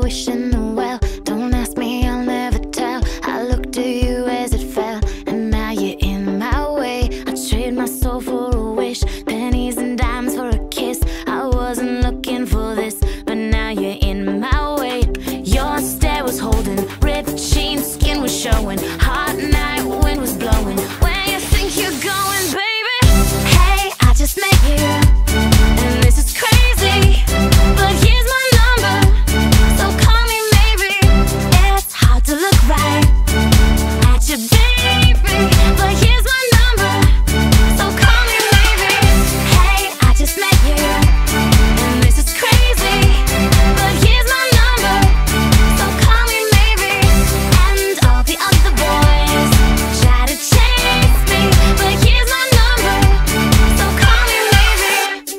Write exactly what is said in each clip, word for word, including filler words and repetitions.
wishing well. Don't ask me, I'll never tell. I looked to you as it fell, and now you're in my way. I trade my soul for a wish, pennies and dimes for a kiss. I wasn't looking for this, but now you're in my way. Your stare was holding, ripped jeans, skin was showing. Hot night, wind was blowing. Where you think you're going, baby? Hey, I just met you, and this is crazy, but here's my number, so call me maybe. It's hard to look right at you, baby, but here's my number, so call me maybe. Hey, I just met you, and this is crazy, but here's my number, so call me maybe. And all the other boys try to chase me, but here's my number, so call me maybe.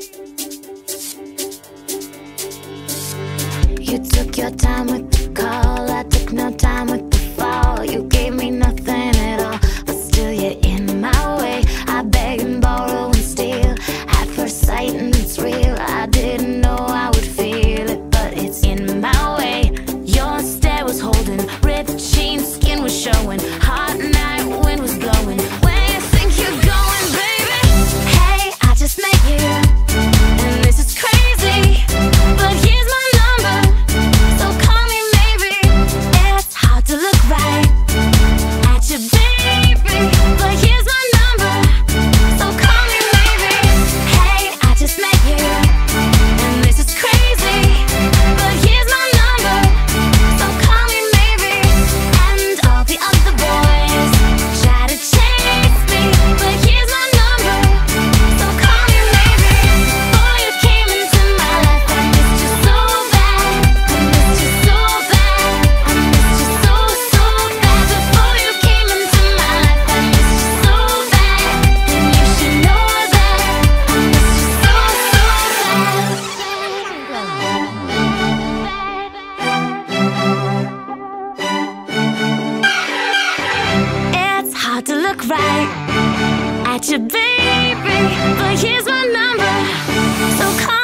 You took your time with the call, I took no time with the fall. You gave me nothing at all, but still you're in my way. I beg and borrow and steal at first sight, and it's real. I didn't know I would feel it, but it's in my way. Your stare was holding, ripped jeans, skin was showing. Hot night, wind was blowing. Where you think you're going, baby? Hey, I just met you, and this is crazy, but here's my number, so call me maybe. It's hard to look right at you, baby, but here's my number, so call me maybe. Hey, I just met you, and this is crazy, but here's my number, so call me maybe. And all the other boys try to chase me, but here's my number, so call me maybe. Before you came into my life, I missed you so bad, I missed you so bad, I missed you so, so bad. Before you came into my life, I missed you so bad, and you should know that I missed you so, so bad. It's hard to look right at you, baby, but here's my number, so call